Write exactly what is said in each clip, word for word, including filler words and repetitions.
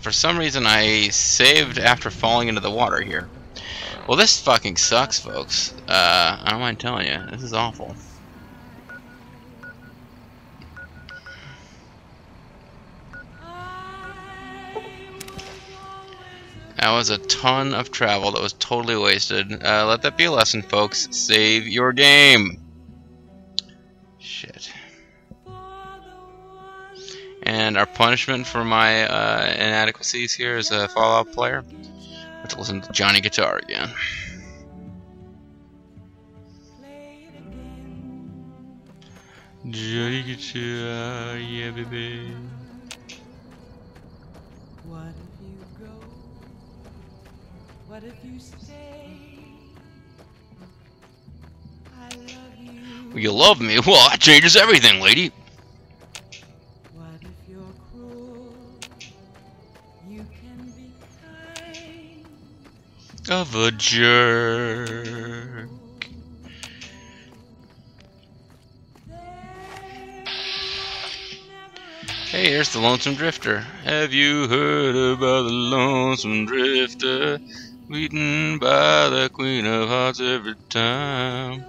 for some reason I saved after falling into the water here. Well, this fucking sucks, folks. Uh, I don't mind telling you, this is awful. That was a ton of travel that was totally wasted. Uh, let that be a lesson, folks. Save your game. Shit. And our punishment for my uh, inadequacies here as a Fallout player. I have to listen to Johnny Guitar again. Johnny Guitar, yeah, baby. What if you go? What if you stay? I love you. Well, you love me? Well, that changes everything, lady. What if you're cruel? You can be kind. Of a jerk. Hey, here's the Lonesome Drifter. Have you heard about the Lonesome Drifter? Beaten by the Queen of Hearts every time.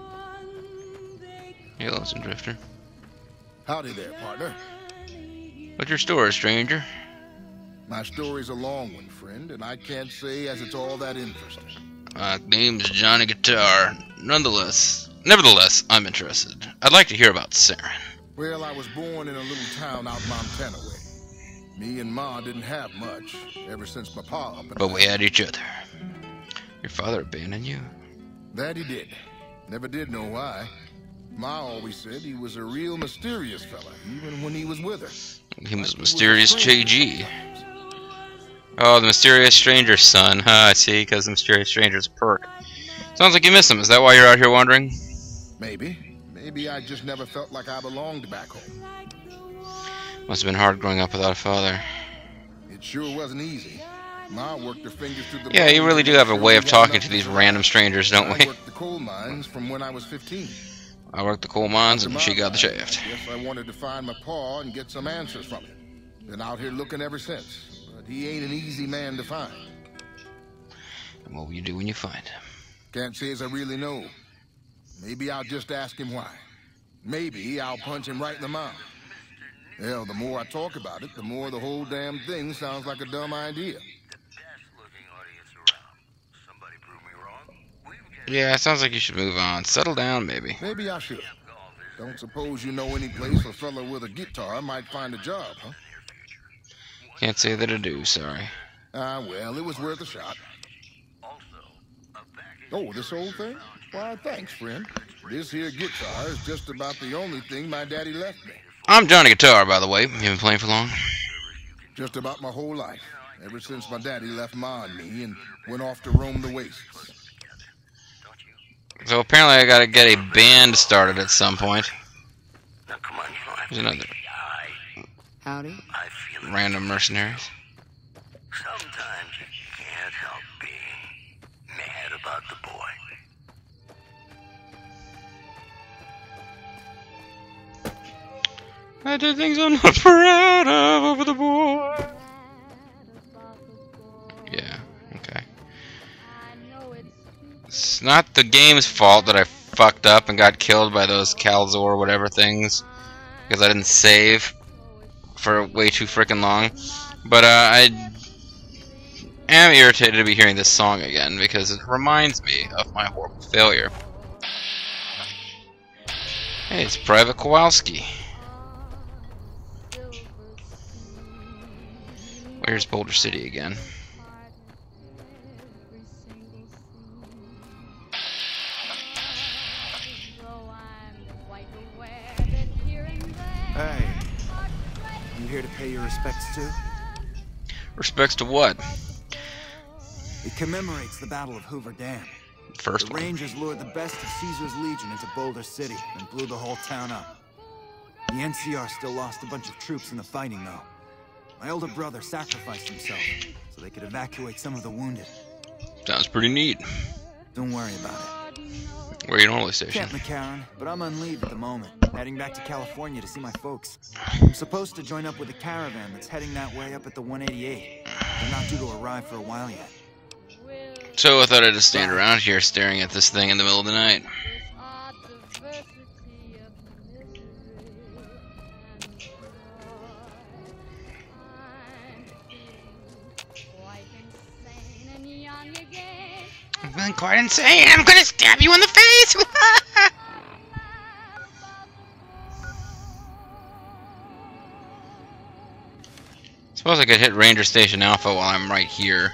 Hey, Lonesome Drifter. Howdy there, partner. What's your story, stranger? My story's a long one, friend, and I can't say as it's all that interesting. My name's Johnny Guitar. Nonetheless, nevertheless, I'm interested. I'd like to hear about Saren. Well, I was born in a little town out Montana way. Me and Ma didn't have much, ever since my pa up and But we had each other. Your father abandoned you? That he did. Never did know why. Ma always said he was a real mysterious fella, even when he was with her. He was Mysterious J G. Oh, the Mysterious Stranger's son. Huh, I see, because the Mysterious Stranger's a perk. Sounds like you miss him. Is that why you're out here wandering? Maybe. Maybe I just never felt like I belonged back home. Must have been hard growing up without a father. It sure wasn't easy. Ma worked her fingers through the Yeah, you really do have a way of talking to these random strangers, don't we? I worked the coal mines from when I was fifteen. I worked the coal mines and she got the shaft. Guess I wanted to find my pa and get some answers from him. Been out here looking ever since, but he ain't an easy man to find. And what will you do when you find him? Can't say as I really know. Maybe I'll just ask him why. Maybe I'll punch him right in the mouth. Hell, the more I talk about it, the more the whole damn thing sounds like a dumb idea. Yeah, it sounds like you should move on. Settle down, maybe. Maybe I should. Don't suppose you know any place a fella with a guitar might find a job, huh? Can't say that I do, sorry. Ah, well, it was worth a shot. Oh, this old thing? Why, thanks, friend. This here guitar is just about the only thing my daddy left me. I'm Johnny Guitar, by the way. You been playing for long? Just about my whole life. Ever since my daddy left Ma and me and went off to roam the wastes. So apparently I gotta get a band started at some point. There's another Howdy. random mercenaries. Sometimes you can't help being mad about the boy. I did things I'm not proud of over the boy. Yeah, okay. It's not the game's fault that I fucked up and got killed by those Calzor whatever things because I didn't save for way too freaking long. But uh, I am irritated to be hearing this song again because it reminds me of my horrible failure. Hey, it's Private Kowalski. Where's Boulder City again? Hey, you here to pay your respects to? Respects to what? It commemorates the Battle of Hoover Dam. First The one. Rangers lured the best of Caesar's Legion into Boulder City and blew the whole town up. The N C R still lost a bunch of troops in the fighting, though. My older brother sacrificed himself so they could evacuate some of the wounded. Sounds pretty neat. Don't worry about it. Where are you normally stationed? Camp McCarran, but I'm on leave at the moment, heading back to California to see my folks. I'm supposed to join up with a caravan that's heading that way up at the one eighty-eight. They're not due to arrive for a while yet. So I thought I'd just stand around here staring at this thing in the middle of the night. I'm feeling quite insane. I'm gonna stab you in the face. Suppose I could hit Ranger Station Alpha while I'm right here.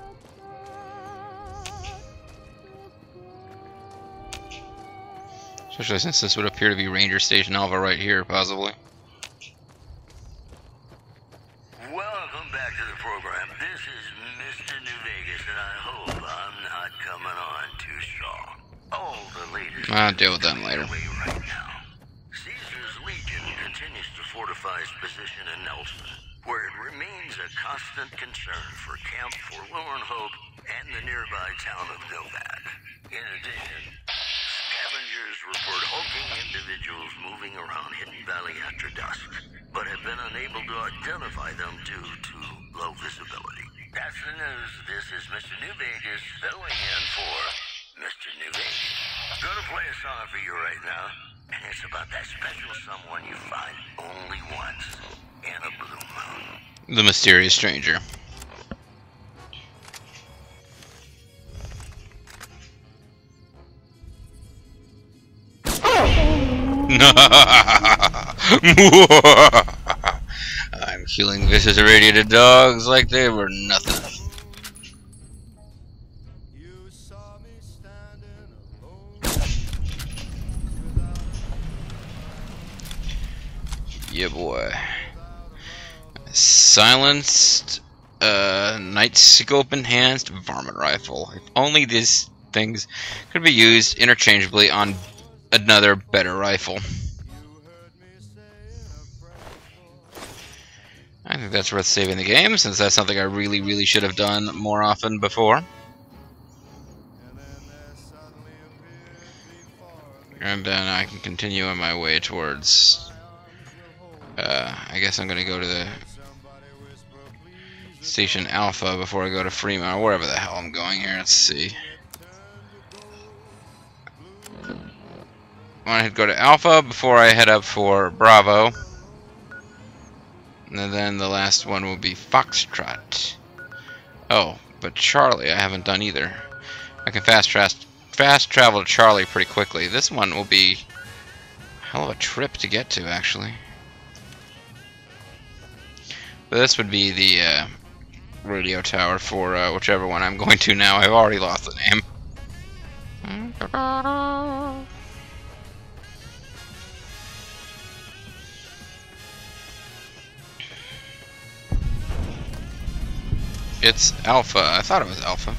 Especially since this would appear to be Ranger Station Alpha right here, possibly. Welcome back to the program. This is Mister New Vegas, and I hope I'm not coming on too strong. All the latest. I'll deal with them later. Right now. Caesar's Legion continues to fortify its position in Nelson, where it remains a constant concern for Camp Forlorn Hope and the nearby town of Novad. In addition, scavengers report hulking individuals moving around Hidden Valley after dusk, but have been unable to identify them due to low visibility. That's the news. This is Mister New Vegas filling in for Mister New Vegas. I'm gonna play a song for you right now, and it's about that special someone you find only once in a blue moon. The mysterious stranger. I'm killing vicious irradiated dogs like they were nothing. Yeah, boy. Silenced, uh, night scope enhanced varmint rifle. If only these things could be used interchangeably on another better rifle. I think that's worth saving the game, since that's something I really, really should have done more often before. And then I can continue on my way towards... Uh, I guess I'm gonna go to the Station Alpha before I go to Fremont, or wherever the hell I'm going here. Let's see. I want to go to Alpha before I head up for Bravo. And then the last one will be Foxtrot. Oh, but Charlie I haven't done either. I can fast, tra fast travel to Charlie pretty quickly. This one will be a hell of a trip to get to, actually. But this would be the uh, radio tower for uh, whichever one I'm going to now. I've already lost the name. It's Alpha. I thought it was Alpha.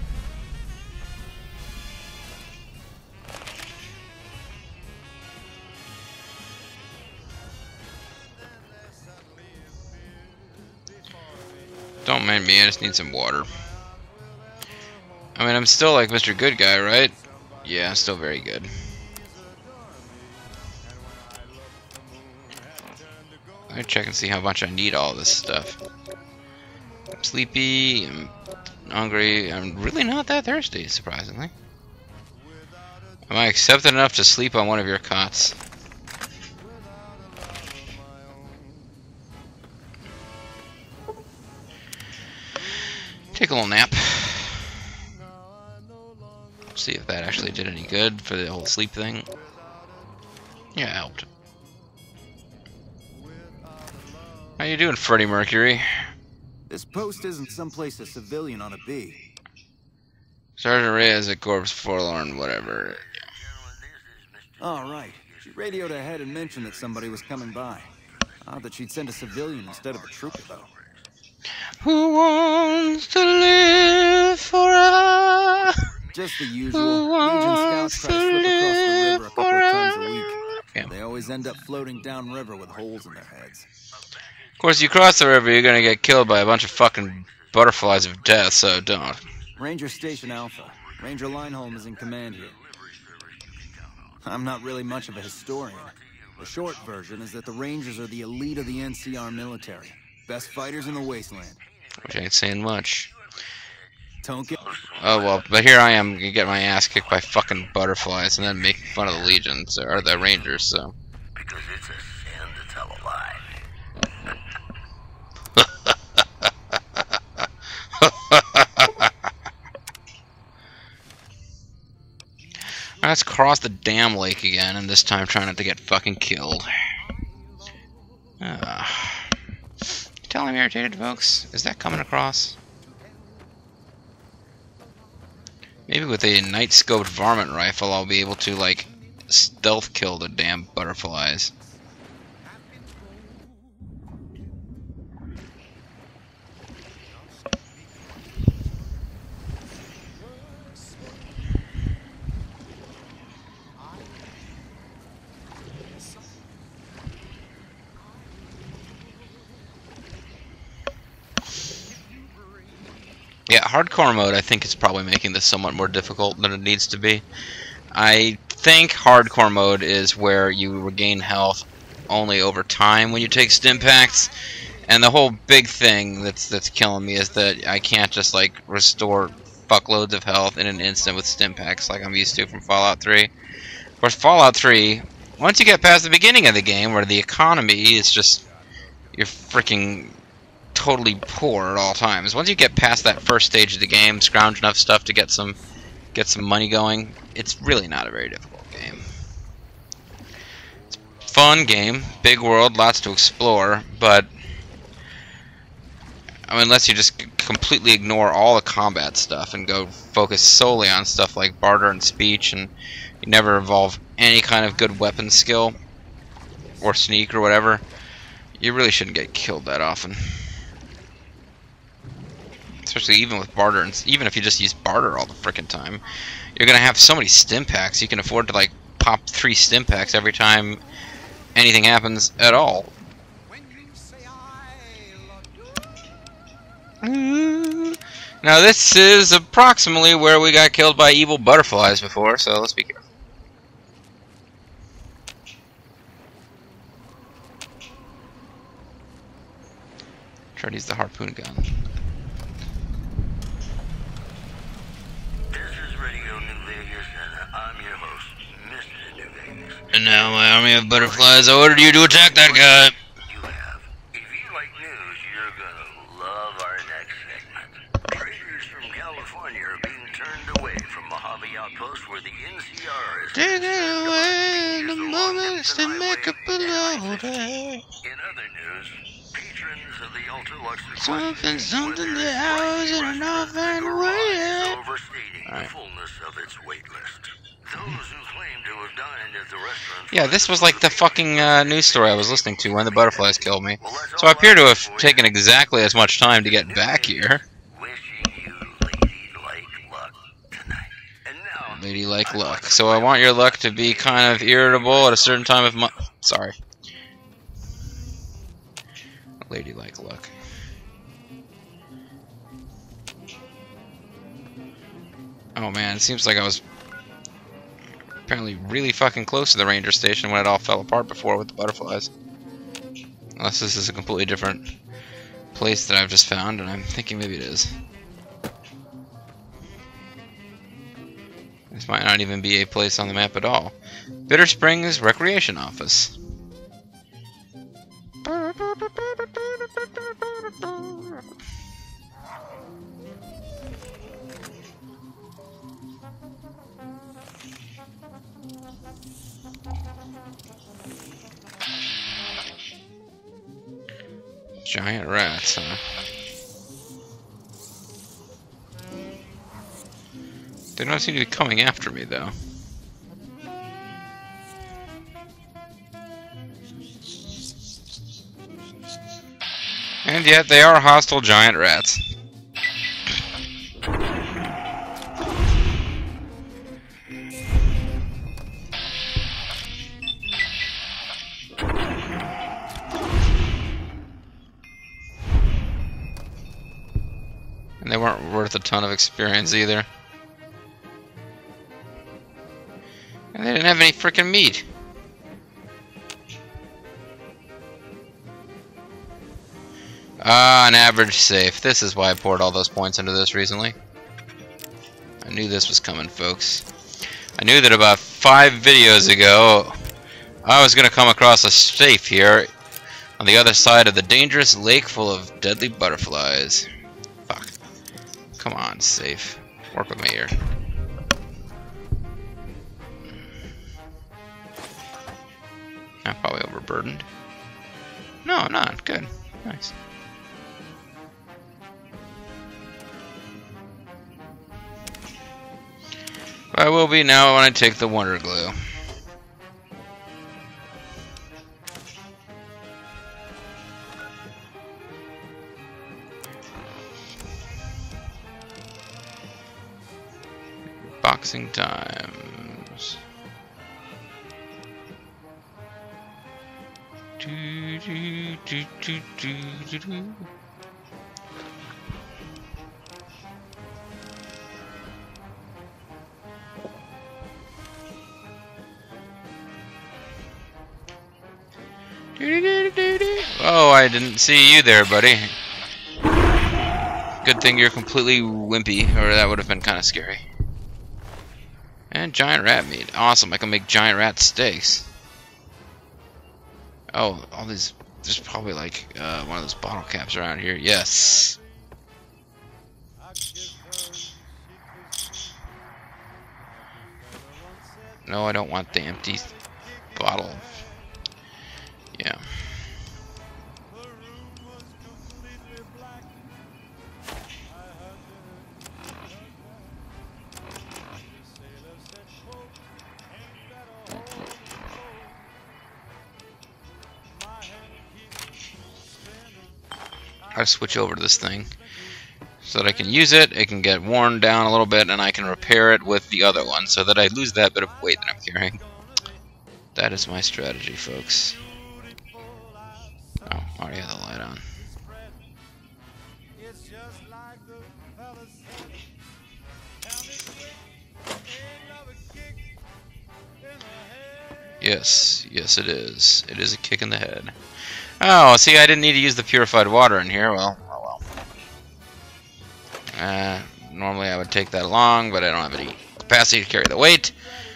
Don't mind me, I just need some water. I mean, I'm still like Mister Good Guy, right? Yeah, I'm still very good. Let me check and see how much I need all this stuff. I'm sleepy, I'm hungry, I'm really not that thirsty, surprisingly. Am I accepted enough to sleep on one of your cots? Take a little nap. See if that actually did any good for the whole sleep thing. Yeah, it helped. How you doing, Freddie Mercury? This post isn't someplace a civilian ought to be. Sergeant Reyes at Corpse Forlorn, whatever. All right. She radioed ahead and mentioned that somebody was coming by. Odd that she'd send a civilian instead of a trooper, though. Who wants to live forever? Just the usual. Legion scouts try to slip across the river a couple of times a week. Yeah. They always end up floating downriver with holes in their heads. Of course, you cross the river, you're gonna get killed by a bunch of fucking butterflies of death, so don't. Ranger Station Alpha. Ranger Lineholm is in command here. I'm not really much of a historian. The short version is that the Rangers are the elite of the N C R military. Best fighters in the wasteland. Which ain't saying much. Don't get... Oh well, but here I am gonna get my ass kicked by fucking butterflies and then making fun of the Legions or the Rangers, so. Because it's a sin to tell a lie. Let's cross the damn lake again, and this time try not to get fucking killed. Uh, tell I'm irritated, folks. Is that coming across? Maybe with a night-scoped varmint rifle, I'll be able to, like, stealth kill the damn butterflies. Yeah, hardcore mode I think is probably making this somewhat more difficult than it needs to be. I think hardcore mode is where you regain health only over time when you take stim packs, and the whole big thing that's that's killing me is that I can't just like restore fuckloads of health in an instant with stim packs like I'm used to from Fallout three. Of course, Fallout three, once you get past the beginning of the game where the economy is just you're freaking totally poor at all times. Once you get past that first stage of the game, scrounge enough stuff to get some get some money going, it's really not a very difficult game. It's a fun game, big world, lots to explore, but I mean, unless you just completely ignore all the combat stuff and go focus solely on stuff like barter and speech, and you never evolve any kind of good weapon skill or sneak or whatever, you really shouldn't get killed that often. Especially even with barter, and even if you just use barter all the frickin' time, you're gonna have so many stim packs. You can afford to like pop three stim packs every time anything happens at all. Now this is approximately where we got killed by evil butterflies before, so let's be careful. Try to use the harpoon gun. And now, my army of butterflies, I ordered you to attack that guy. You have. If you like news, you're gonna love our next segment. Traders from California are being turned away from Mojave Outpost where the N C R is Take away the moments to make up a love day. In other news, patrons of the Ultra Lux Something, something the hours and an off and away. Overstating the fullness of its wait list. Those who claim to have dined at the restaurant. Yeah, this was like the fucking uh, news story I was listening to when the butterflies killed me. So I appear to have taken exactly as much time to get back here. Wishing you lady-like luck tonight. And now, Lady-like luck. So I want your luck to be kind of irritable at a certain time of month. Sorry. Lady-like luck. Oh man, it seems like I was apparently really fucking close to the ranger station when it all fell apart before with the butterflies. Unless this is a completely different place that I've just found, and I'm thinking maybe it is. This might not even be a place on the map at all. Bitter Springs Recreation Office. Giant rats, huh? They don't seem to be coming after me, though. And yet, they are hostile giant rats. And they weren't worth a ton of experience either. And they didn't have any freaking meat. Ah, an average safe. This is why I poured all those points into this recently. I knew this was coming, folks. I knew that about five videos ago, I was going to come across a safe here on the other side of the dangerous lake full of deadly butterflies. Fuck. Come on, safe. Work with me here. I'm probably overburdened. No, I'm not. Good. Nice. I will be now when I take the Wonder Glue. Boxing times. Do, do, do, do, do, do, do. Oh, I didn't see you there, buddy. Good thing you're completely wimpy, or that would have been kind of scary. And giant rat meat. Awesome, I can make giant rat steaks. Oh, all these... There's probably like uh, one of those bottle caps around here. Yes. No, I don't want the empty bottle. Yeah. I switch over to this thing so that I can use it, it can get worn down a little bit, and I can repair it with the other one so that I lose that bit of weight that I'm carrying. That is my strategy, folks. Oh, I already have the light on. Yes, yes it is. It is a kick in the head. Oh, see, I didn't need to use the purified water in here. Well, oh well. Uh, normally I would take that along, but I don't have any capacity to carry the weight.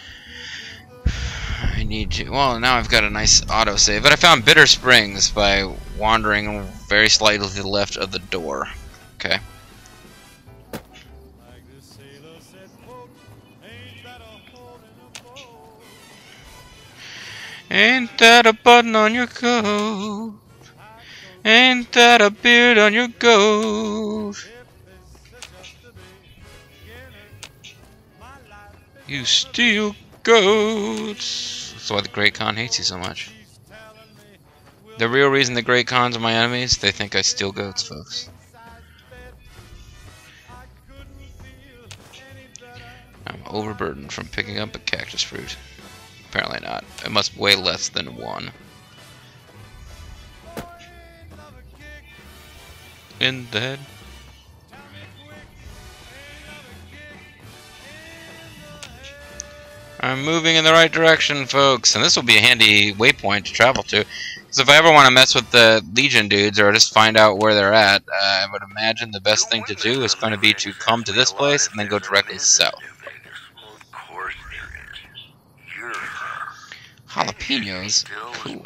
I need to... Well, now I've got a nice autosave. But I found Bitter Springs by wandering very slightly to the left of the door. Okay. Ain't that a button on your coat? Ain't that a beard on your goat? You steal goats. That's why the Great Khan hates you so much. The real reason the Great Khans are my enemies, they think I steal goats, folks. I'm overburdened from picking up a cactus fruit. Apparently not. It must weigh less than one. In the head. I'm moving in the right direction, folks, and this will be a handy waypoint to travel to. Because if I ever want to mess with the Legion dudes or just find out where they're at, uh, I would imagine the best thing to do is going to be to come to this place and then go directly south. Jalapenos? Cool.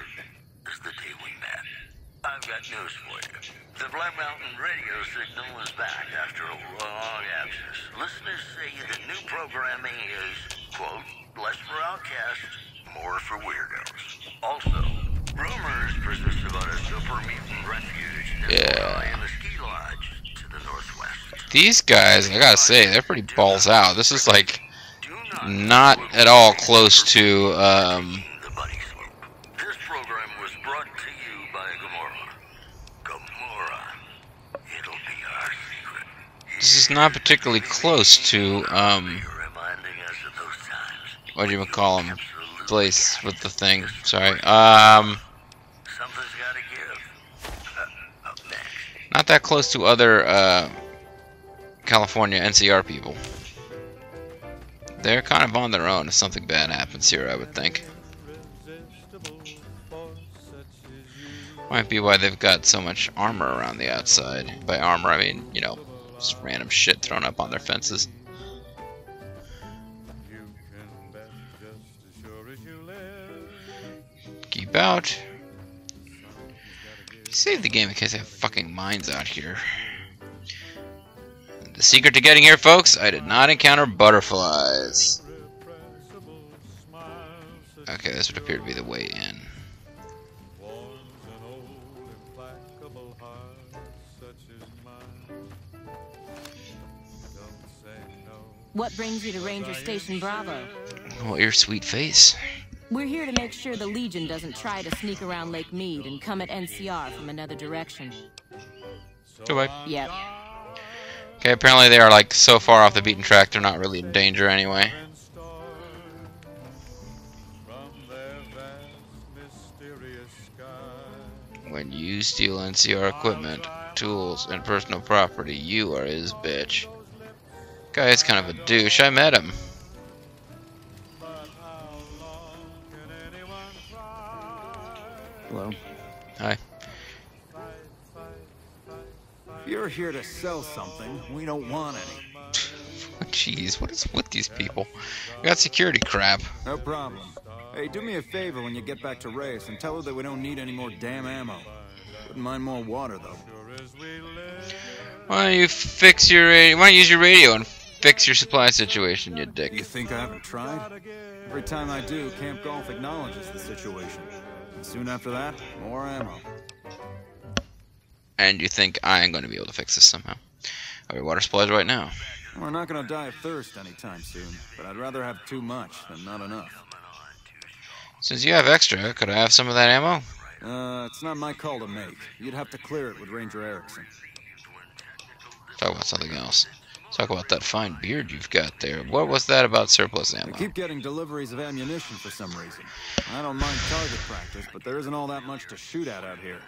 I've got news for you. The Black Mountain radio signal is back after a long absence. Listeners say the new programming is, quote, less for outcasts, more for weirdos. Also, rumors persist about a super mutant refuge Yeah. in the ski lodge to the northwest. These guys, I gotta say, they're pretty balls out. This is like not at all close to um The Bunny Swoop. This program was brought to you by Gamora. Gamora. It'll be our secret. this is not particularly close to um Reminding us of those times. what do you call them place with the thing. Sorry. Um Something's gotta give. Uh, up next. not that close to other uh California N C R people. They're kind of on their own if something bad happens here, I would think. Might be why they've got so much armor around the outside. By armor, I mean, you know, just random shit thrown up on their fences. Keep out. Save the game in case I have fucking mines out here. The secret to getting here, folks, I did not encounter butterflies. Okay, this would appear to be the way in. What brings you to Ranger Station Bravo? Well, your sweet face. We're here to make sure the Legion doesn't try to sneak around Lake Mead and come at N C R from another direction. Goodbye. Yep. Okay, apparently they are like so far off the beaten track they're not really in danger anyway. When you steal N C R equipment, tools, and personal property, you are his bitch. Guy is kind of a douche. I met him. Hello. Hi. If you're here to sell something, we don't want any. Jeez, what is with these people? We got security crap. No problem. Hey, do me a favor when you get back to Reyes and tell her that we don't need any more damn ammo. Wouldn't mind more water, though. Why don't you fix your radio? Why don't you use your radio and fix your supply situation, you dick? You think I haven't tried? Every time I do, Camp Golf acknowledges the situation. And soon after that, more ammo. And you think I am going to be able to fix this somehow? Are your water supplies right now? We're not gonna die of thirst anytime soon, but I'd rather have too much than not enough. Since you have extra, could I have some of that ammo? Uh, it's not my call to make. You'd have to clear it with Ranger Erickson. Talk about something else. Talk about that fine beard you've got there. What was that about surplus ammo? I keep getting deliveries of ammunition for some reason. I don't mind target practice, but there isn't all that much to shoot at out here.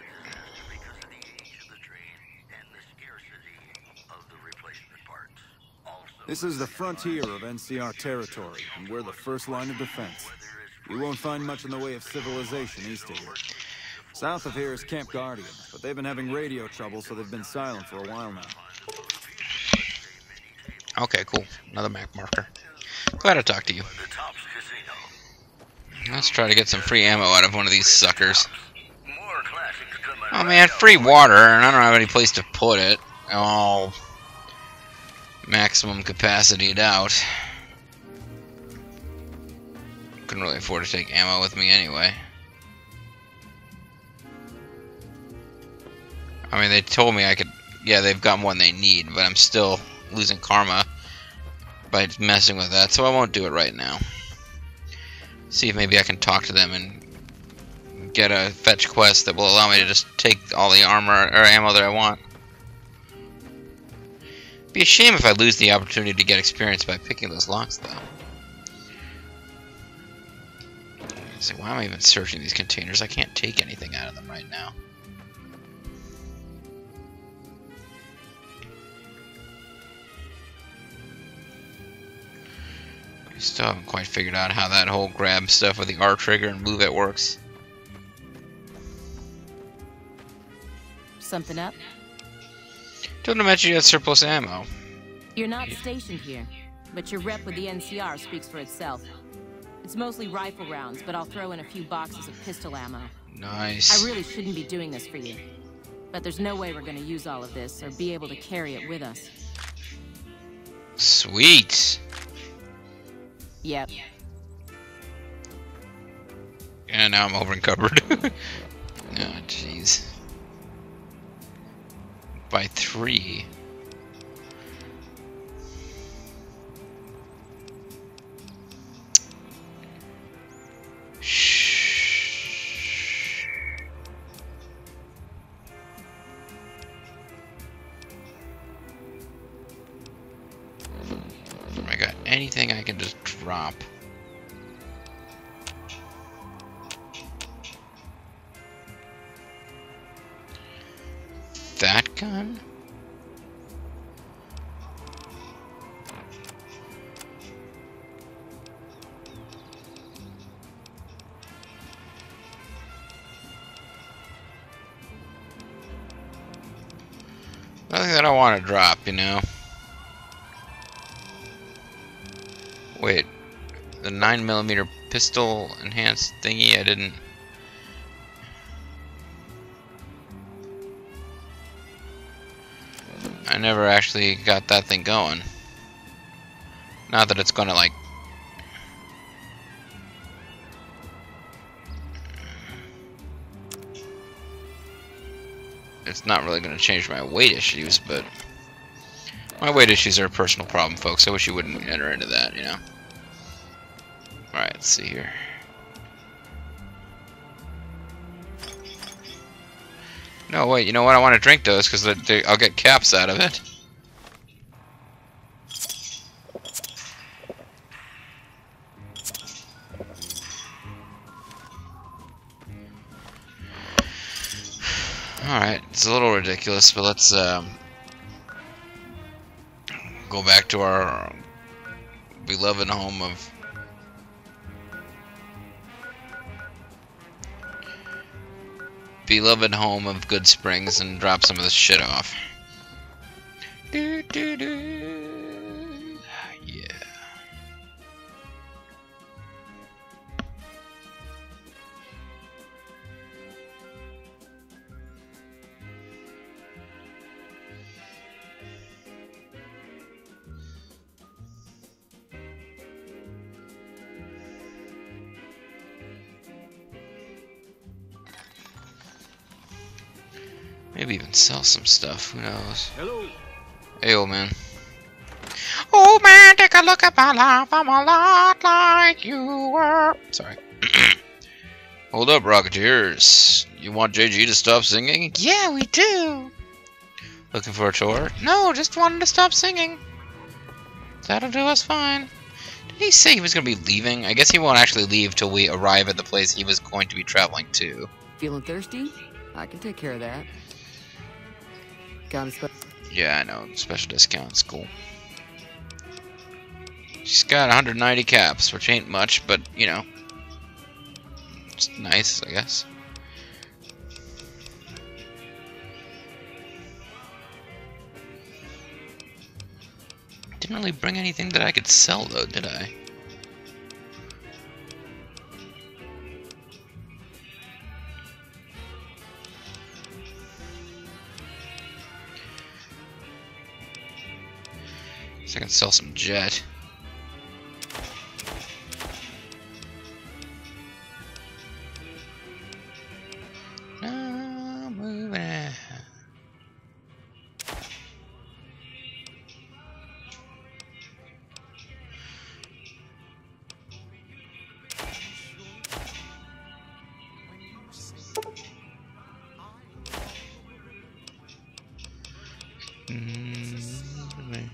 This is the frontier of N C R territory, and we're the first line of defense. You won't find much in the way of civilization east of here. South of here is Camp Guardian, but they've been having radio trouble, so they've been silent for a while now. Okay, cool. Another map marker. Glad to talk to you. Let's try to get some free ammo out of one of these suckers. Oh man, free water, and I don't have any place to put it. Oh, maximum capacity out. Couldn't really afford to take ammo with me anyway. I mean, they told me I could. Yeah, they've got one they need, but I'm still losing karma by messing with that, so I won't do it right now. See if maybe I can talk to them and get a fetch quest that will allow me to just take all the armor or ammo that I want. Be a shame if I lose the opportunity to get experience by picking those locks, though. So why am I even searching these containers? I can't take anything out of them right now. I still haven't quite figured out how that whole grab stuff with the R trigger and move it works. Something up? Don't mention you had surplus ammo. You're not stationed here, but your rep with the N C R speaks for itself. It's mostly rifle rounds, but I'll throw in a few boxes of pistol ammo. Nice. I really shouldn't be doing this for you, but there's no way we're gonna use all of this or be able to carry it with us. Sweet. Yep. And now I'm over encumbered. Oh, jeez. By three. Shh. Have I got anything I can just drop? That gun? Nothing that I want to drop, you know. Wait, the nine millimeter pistol enhanced thingy. I didn't. I never actually got that thing going. Not that it's gonna like. It's not really gonna change my weight issues, but my weight issues are a personal problem, folks. I wish you wouldn't enter into that, you know. Alright, let's see here. No, wait, you know what? I want to drink those because I'll get caps out of it. Alright, it's a little ridiculous, but let's um, go back to our beloved home of beloved home of Good Springs and drop some of this shit off. Do, do, do. Yeah. Maybe even sell some stuff. Who knows? Hello. Hey, old man. Oh man, take a look at my life. I'm a lot like you were. Sorry. Hold up, Rocketeers. You want J G to stop singing? Yeah, we do. Looking for a tour? No, just wanted to stop singing. That'll do us fine. Did he say he was going to be leaving? I guess he won't actually leave till we arrive at the place he was going to be traveling to. Feeling thirsty? I can take care of that. Got a spe- Yeah, I know. Special discounts. Cool. She's got one hundred ninety caps, which ain't much, but, you know. It's nice, I guess. Didn't really bring anything that I could sell, though, did I? I can sell some jet. No, moving on. Mm-hmm.